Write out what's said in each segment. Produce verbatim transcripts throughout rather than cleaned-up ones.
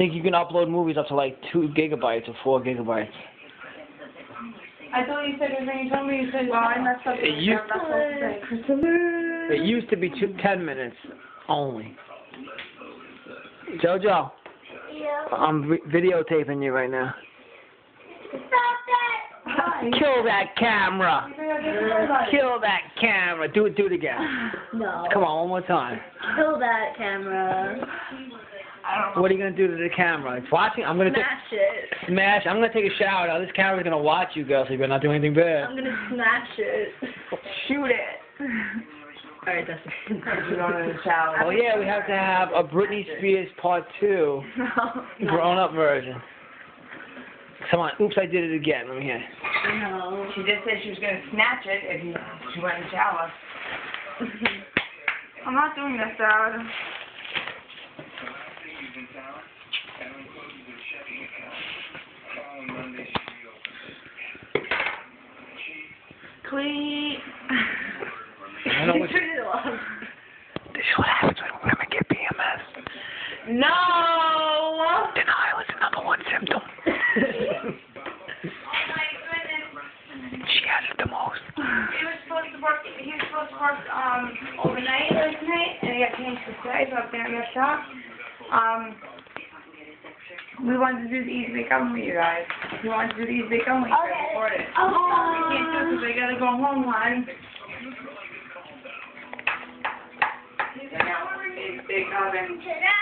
think you can upload movies up to like two gigabytes or four gigabytes. I thought you said it when you told me you said, well, I messed up. It used, it used to be two, ten minutes only. Jojo, Yeah. I'm vi- videotaping you right now. Stop that! Kill that camera. Kill that camera. Do it. Do it again. No. Come on, one more time. Kill that camera. What are you gonna do to the camera? It's watching. I'm gonna take Smash it. smash. I'm gonna take a shower. Now this camera's gonna watch you, girl. So you better not do anything bad. I'm gonna smash it. Shoot it. Alright, that's it. You're going in the shower. Oh yeah, we have to have a Britney Spears part two, grown-up version. Come on. Oops, I did it again. Let me hear. No. She just said she was going to snatch it if you, she went in the shower. I'm not doing this, Dad. Clee. I know what Turn it off. This is what happens when women get P M S. No! Denial is the number one symptom. She has it the most. He was supposed to work. He was supposed to work um overnight last night, and he got changed to today, so I was gonna mess up. Um, we wanted to do the Easy Bake Oven with you guys. We wanted to do the Easy Bake Oven with you guys Okay. before it. Oh, I can't do it because I gotta go home, hon. Easy Bake Oven.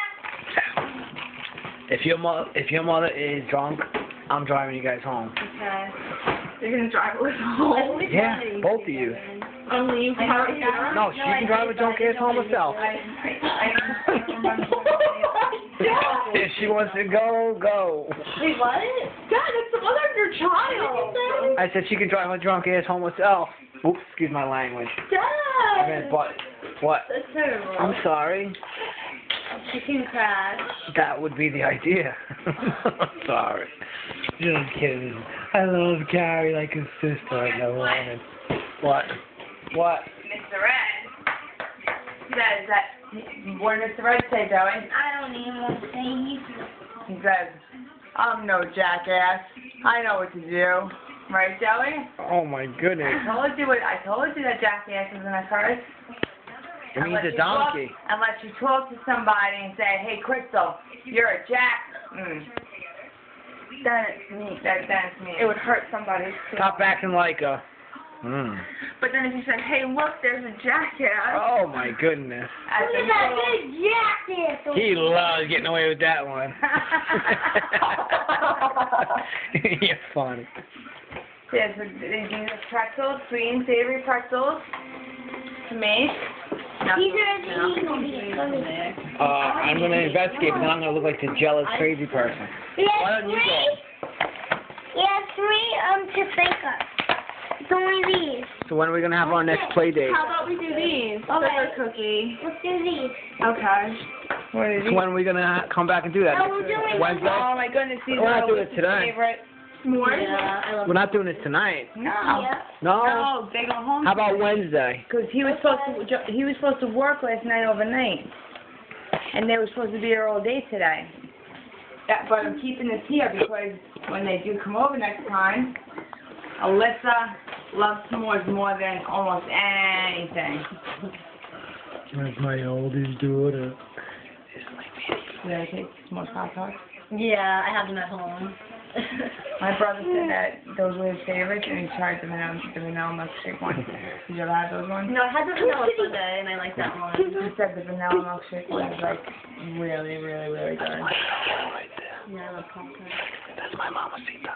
If your mother, if your mother is drunk, I'm driving you guys home. Okay. You're gonna drive us home. Yeah, both of you. Only you can. No, she can drive a drunk ass home herself. I, I, I don't remember. If she wants to go, go. Wait, what? Dad, it's the mother of your child. I said she can drive a drunk ass home herself. Oops, excuse my language. I meant, Dad! but what? That's terrible. I'm sorry. Chicken crash. That would be the idea. Sorry. Just kidding. I love Carrie like a sister. I know woman. What? What? Mister Red. That is that. What did Mister Red say, Joey? I don't even want to say anything. He says, "I'm no jackass. I know what to do." Right, Joey? Oh my goodness. I told you what. I told you that jackass was in a curse. It means a donkey. Talk, unless you talk to somebody and say, "Hey, Crystal, you're a jack." Mm. Then it's me. That, that's me. It would hurt somebody. Stop acting like a. Hmm. But then if you said, "Hey, look, there's a jackass." Oh my goodness. I Look said, at that "Well, big jackass. He loves getting away with that one. You're funny. Yes, they do the pretzels, sweet and savory pretzels. To make. These are the Uh, I'm going to investigate, but then I'm going to look like the jealous, crazy person. We Why have don't you go? three. We have three um to think of. It's only these. So when are we going to have our next play date? How about we do these? Okay. Sugar cookie. Let's do these. Okay. What is So when are we going to come back and do that? No, we're doing Wednesday? Oh my goodness, these We're are not doing Alyssa's it today. favorite. S'mores? Yeah, I love We're not doing this tonight. No. Yeah. No? No, they go home. How about Wednesday? Because he was supposed to jo- he was supposed to work last night overnight, and they were supposed to be here all day today. That, but I'm keeping this here because when they do come over next time, Alyssa loves s'mores more than almost anything. That's my oldest daughter. Did I take s'mores hot dogs? Yeah, I have them at home. My brother said that those were his favorites, and he tried the vanilla, the vanilla milkshake one. Did you ever have those ones? No, I had the vanilla sundae, and I like that one. He said the vanilla milkshake one is like really, really, really good. Right there. Yeah, I love popcorn. That's my mamacita.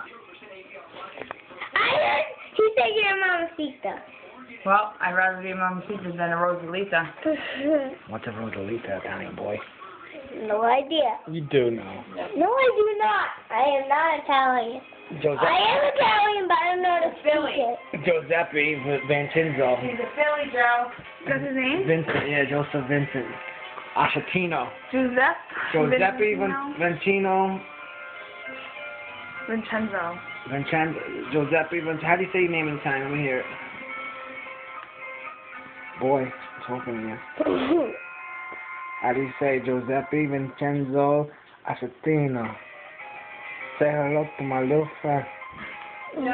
I heard he said you're a mamacita. Well, I'd rather be a mamacita than a Rosalita. What's a Rosalita, Danny boy? No idea. You do know. No, I do not. I am not Italian. Giuseppe, I am Italian, but I don't know how to Philly. speak it. Giuseppe Vincenzo. He's a Philly, Joe. What's his name? Vincent, yeah, Joseph Vincent. Ashatino. Giuseppe. Giuseppe Vincenzino? Vincino. Vincenzo. Vincenzo. Giuseppe Vincenzo. How do you say your name in Italian? Let me hear it. Boy, I'm talking to you. How do you say Giuseppe Vincenzo Asustina. Say hello to my little friend. Joey?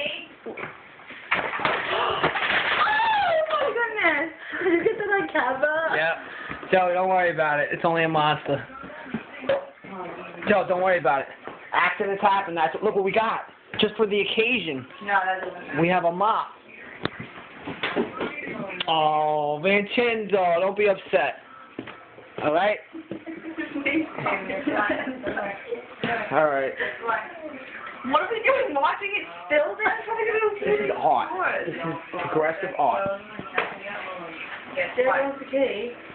Oh my goodness! Did you get that on camera? Yep. Joe, don't worry about it. It's only a monster. Joe, don't worry about it. Accidents happen. That's look what we got. Just for the occasion. No, that doesn't matter. We have a mop. Oh, Vincenzo, don't be upset. All right? All right. What are we doing? Watching it still? This is art. This is progressive art. There goes the key.